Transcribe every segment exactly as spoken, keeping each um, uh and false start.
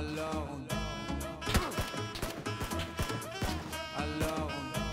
Alors on Alors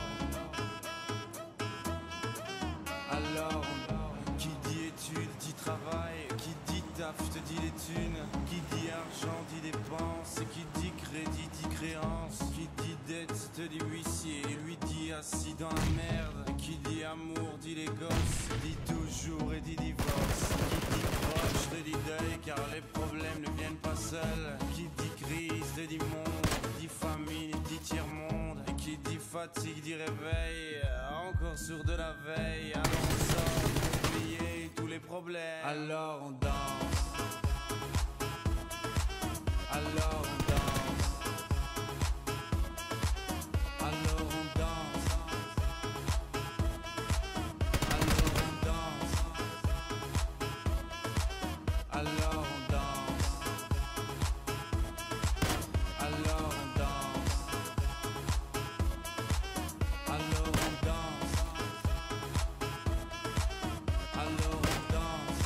on Alors on Qui dit études dit travail, qui dit taf te dit les thunes, qui dit argent dit dépenses, qui dit crédit dit créance, qui dit dette te dit huissier, lui dit assis dans la merde, qui dit amour dit les gosses, dit toujours et dit divorce, qui dit proche te dit deuil car les problèmes ne viennent pas seuls, qui dit crise te dit monde, dit famine dit tiers-monde, et qui dit fatigue dit réveil, encore sur de la veille, alors on sort pour oublier tous les problèmes, alors on danse, alors on danse, alors on danse, alors on danse, alors on danse, alors on danse, alors on danse, alors on danse,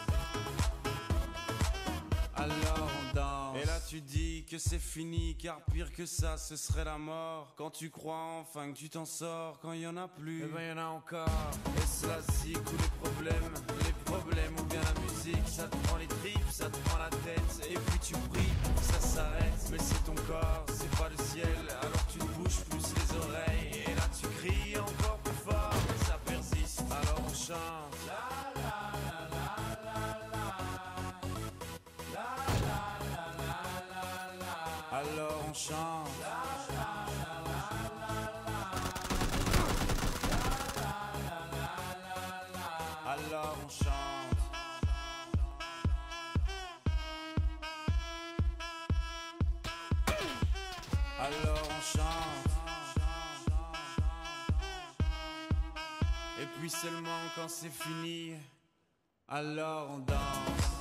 alors on danse. Et là tu dis que c'est fini car pire que ça ce serait la mort. Quand tu crois enfin que tu t'en sors, quand il y en a plus, eh ben y en a encore. Et cela zik ou les problèmes, les problèmes ou bien la musique, ça te prend les tripes, ça te prend la tête, et puis tu pries pour que ça s'arrête. Mais c'est ton corps, c'est pas le ciel, alors tu te bouges plus les oreilles, et là tu cries encore plus fort, et ça persiste, alors on chante. La la la la la la. La la la la la la. Alors on chante. La la la la la la. La la la la la. Alors on chante. Alors on chante. Et puis seulement quand c'est fini, alors on danse.